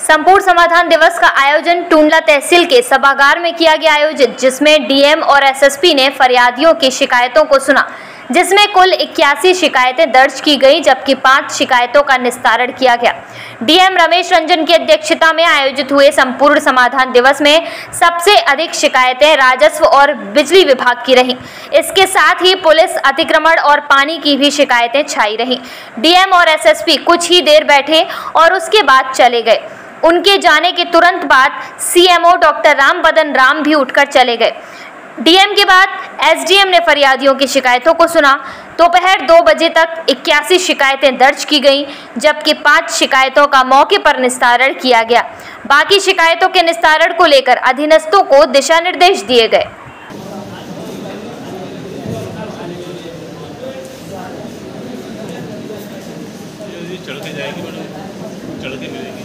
संपूर्ण समाधान दिवस का आयोजन टुंडला तहसील के सभागार में किया गया आयोजित, जिसमें डीएम और एसएसपी ने फरियादियों की शिकायतों को सुना, जिसमें कुल 81 शिकायतें दर्ज की गई, जबकि 5 शिकायतों का निस्तारण किया गया। डीएम रमेश रंजन की अध्यक्षता में आयोजित हुए संपूर्ण समाधान दिवस में सबसे अधिक शिकायतें राजस्व और बिजली विभाग की रहीं। इसके साथ ही पुलिस, अतिक्रमण और पानी की भी शिकायतें छाई रहीं। डीएम और एसएसपी कुछ ही देर बैठे और उसके बाद चले गए। उनके जाने के तुरंत बाद सीएमओ डॉक्टर रामबदन राम भी उठकर चले गए। डीएम के बाद एसडीएम ने फरियादियों की शिकायतों को सुना। दोपहर 2 बजे तक 81 शिकायतें दर्ज की गईं, जबकि 5 शिकायतों का मौके पर निस्तारण किया गया। बाकी शिकायतों के निस्तारण को लेकर अधीनस्थों को दिशा निर्देश दिए गए। चढ़ के जाएगी मैडम, चढ़ के मिलेगी।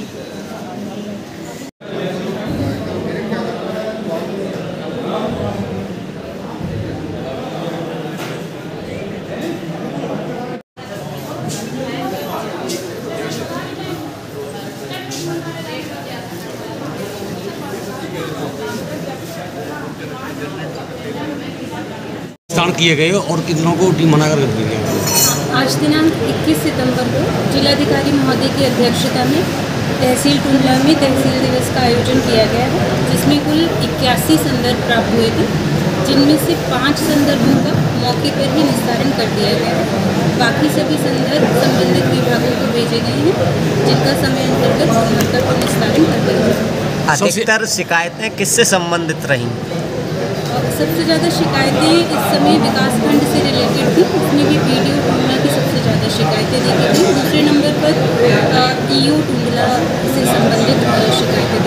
किए गए और कितनों को मना कर दिया गया। आज दिनांक 21 सितंबर को जिलाधिकारी महोदय की अध्यक्षता में तहसील टुंडला में तहसील दिवस का आयोजन किया गया है, जिसमें कुल 81 संदर्भ प्राप्त हुए थे, जिनमें से 5 संदर्भों का मौके पर ही निस्तारण कर दिया गया है। बाकी सभी संदर्भ संबंधित विभागों को भेजे गए हैं, जिनका समय अंतर्गत निस्तारण कर दिया गया। अधिकतर शिकायतें किससे संबंधित रहीं? सबसे ज़्यादा शिकायतें इस समय विकासखंड से रिलेटेड थी, उसमें भी बीडीओ टुंडला की सबसे ज़्यादा शिकायतें देखी गई। दूसरे नंबर पर ईओ टुंडला से संबंधित शिकायतें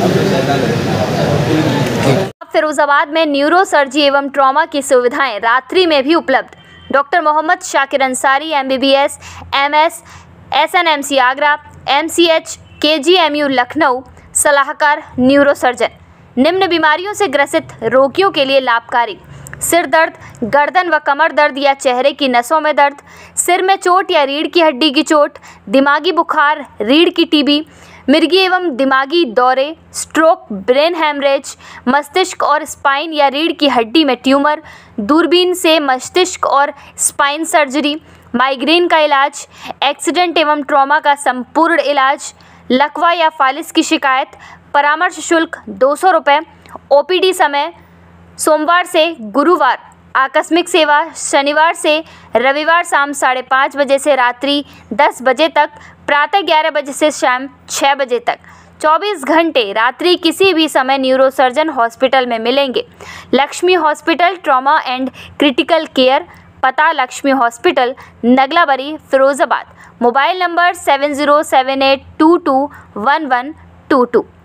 दर्ज। फिरोजाबाद में न्यूरो सर्जरी एवं ट्रॉमा की सुविधाएं रात्रि में भी उपलब्ध। Doctor Mohammad Shakir Ansari MBBS MS SNMC Agra MCH KGMU Lucknow सलाहकार न्यूरो सर्जन। निम्न बीमारियों से ग्रसित रोगियों के लिए लाभकारी: सिर दर्द, गर्दन व कमर दर्द या चेहरे की नसों में दर्द, सिर में चोट या रीढ़ की हड्डी की चोट, दिमागी बुखार, रीढ़ की टीबी, मिर्गी एवं दिमागी दौरे, स्ट्रोक, ब्रेन हैमरेज, मस्तिष्क और स्पाइन या रीढ़ की हड्डी में ट्यूमर, दूरबीन से मस्तिष्क और स्पाइन सर्जरी, माइग्रेन का इलाज, एक्सीडेंट एवं ट्रॉमा का संपूर्ण इलाज, लकवा या फालिस की शिकायत, परामर्श शुल्क 200 रुपये। OPD समय सोमवार से गुरुवार, आकस्मिक सेवा शनिवार से रविवार शाम 5:30 बजे से रात्रि 10 बजे तक, प्रातः 11 बजे से शाम 6 बजे तक। 24 घंटे रात्रि किसी भी समय न्यूरोसर्जन हॉस्पिटल में मिलेंगे। Lakshmi hospital trauma and critical care, पता Lakshmi hospital Naglabari Firozabad. Mobile number 7078221122।